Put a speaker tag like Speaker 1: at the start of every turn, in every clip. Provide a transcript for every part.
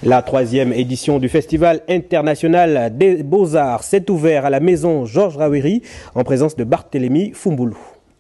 Speaker 1: La 3e édition du Festival international des beaux-arts s'est ouverte à la maison Georges Rawiri en présence de Barthélémy Fumboulou.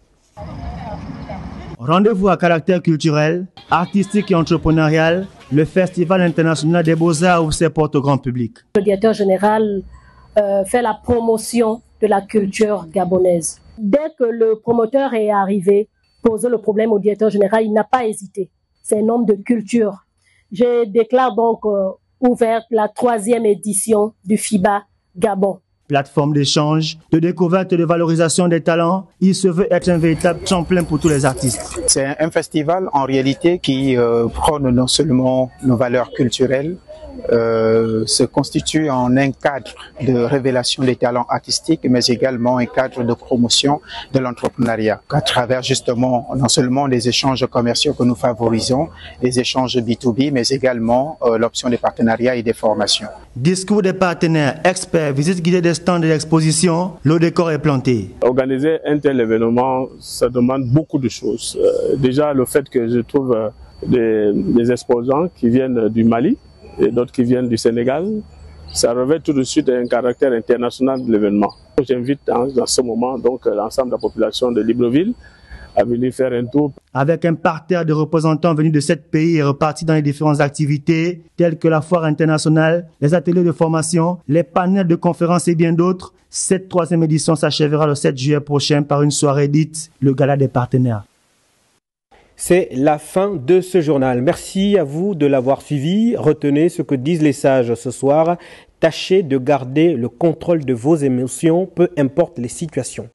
Speaker 2: Rendez-vous à caractère culturel, artistique et entrepreneurial, le Festival international des beaux-arts ouvre ses portes au grand public.
Speaker 3: Le directeur général fait la promotion de la culture gabonaise. Dès que le promoteur est arrivé, poser le problème au directeur général, il n'a pas hésité. C'est un homme de culture. Je déclare donc ouverte la 3e édition du FIBA Gabon.
Speaker 2: Plateforme d'échange, de découverte et de valorisation des talents, il se veut être un véritable tremplin pour tous les artistes.
Speaker 4: C'est un festival en réalité qui prône non seulement nos valeurs culturelles, se constitue en un cadre de révélation des talents artistiques, mais également un cadre de promotion de l'entrepreneuriat, à travers justement non seulement les échanges commerciaux que nous favorisons, les échanges B2B, mais également l'option des partenariats et des formations.
Speaker 2: Discours des partenaires, experts, visites guidées des stands et d'exposition, le décor est planté.
Speaker 5: Organiser un tel événement, ça demande beaucoup de choses. Déjà, le fait que je trouve des exposants qui viennent du Mali, et d'autres qui viennent du Sénégal, ça revêt tout de suite un caractère international de l'événement. J'invite dans ce moment donc l'ensemble de la population de Libreville à venir faire un tour.
Speaker 2: Avec un parterre de représentants venus de 7 pays et repartis dans les différentes activités telles que la foire internationale, les ateliers de formation, les panels de conférences et bien d'autres, cette 3e édition s'achèvera le 7 juillet prochain par une soirée dite le Gala des partenaires.
Speaker 1: C'est la fin de ce journal. Merci à vous de l'avoir suivi. Retenez ce que disent les sages ce soir. Tâchez de garder le contrôle de vos émotions, peu importe les situations.